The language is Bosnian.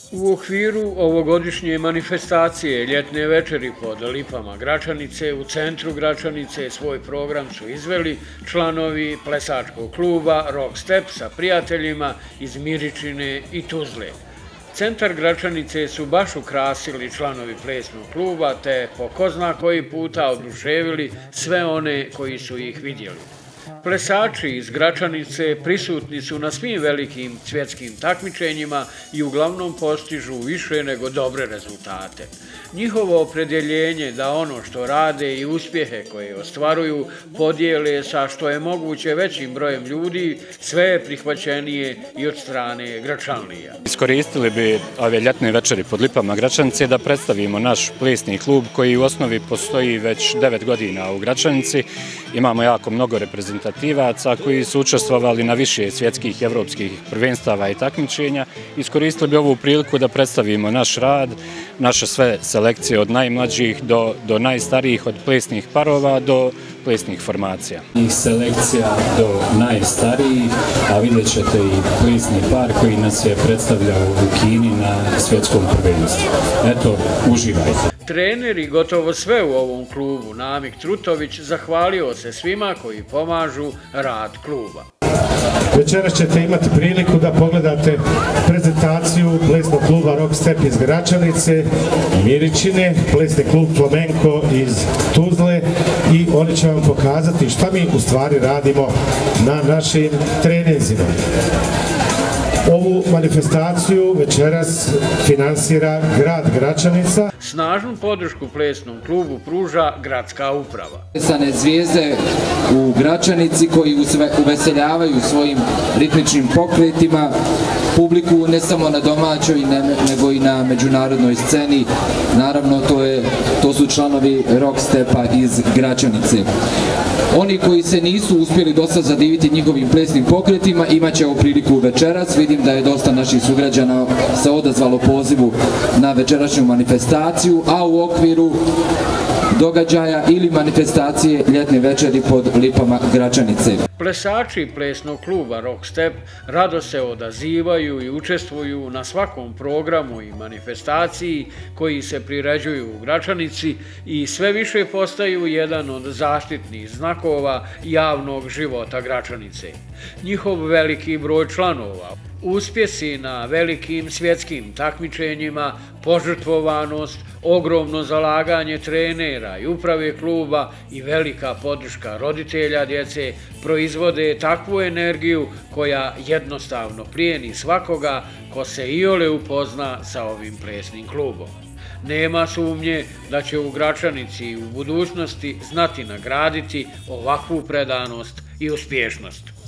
U okviru ovogodišnje manifestacije Ljetne večeri pod lipama Gračanice u centru Gračanice svoj program su izveli članovi plesačkog kluba Rock Step sa prijateljima iz Miričine i Tuzle. Centar Gračanice su baš ukrasili članovi plesnog kluba te po ko zna koji puta oduševili sve one koji su ih vidjeli. Plesači iz Gračanice prisutni su na svim velikim svjetskim takmičenjima i uglavnom postižu više nego dobre rezultate. Njihovo opredjeljenje da ono što rade i uspjehe koje ostvaruju podijele sa što je moguće većim brojem ljudi, sve je prihvaćenije i od strane Gračanlija. Iskoristili bi ove ljetne večeri pod lipama Gračanice da predstavimo naš plesni klub koji u osnovi postoji već 9 godina u Gračanici. Imamo jako mnogo reprezentativaca koji su učestvovali na više svjetskih i evropskih prvenstava i takmičenja. Iskoristili bi ovu priliku da predstavimo naš rad, naše sve selekcije od najmlađih do najstarijih, od plesnih parova do plesnih formacija. Selekcija do najstarijih, a vidjet ćete i plesni par koji nas je predstavljao u Kini na svjetskom prvenstvu. Eto, uživajte. Trener i gotovo sve u ovom klubu, Namik Trutović, zahvalio se svima koji pomažu rad kluba. Večeras ćete imati priliku da pogledate prezentaciju plesnog kluba Rock Step iz Gračanice, Miričine, plesni klub Flamenco iz Tuzle i oni će vam pokazati šta mi u stvari radimo na našim treninzima. Ovu manifestaciju večeras finansira grad Gračanica. Snažnu podršku plesnom klubu pruža gradska uprava. Plesane zvijezde u Gračanici koji uveseljavaju svojim ritmičnim pokretima publiku ne samo na domaćoj nego i na međunarodnoj sceni. Naravno to su članovi Rock Stepa iz Gračanice. Oni koji se nisu uspjeli dosta zadiviti njihovim plesnim pokretima imat će ovu priliku večeras. Vidim da je dosta naših sugrađana se odazvalo pozivu na večerašnju manifestaciju, a u okviru događaja ili manifestacije Ljetne večeri pod lipama Gračanice. Plesači plesnog kluba Rock Step rado se odazivaju i učestvuju na svakom programu i manifestaciji koji se priređuju u Gračanici i sve više postaju jedan od zaštitnih znakova javnog života Gračanice. Njihov veliki broj članova, uspjesi na velikim svjetskim takmičenjima, požrtvovanost, ogromno zalaganje trenera i uprave kluba i velika podrška roditelja djece proizvode takvu energiju koja jednostavno plijeni svakoga ko se iole upozna sa ovim plesnim klubom. Nema sumnje da će u Gračanici u budućnosti znati nagraditi ovakvu predanost i uspješnost.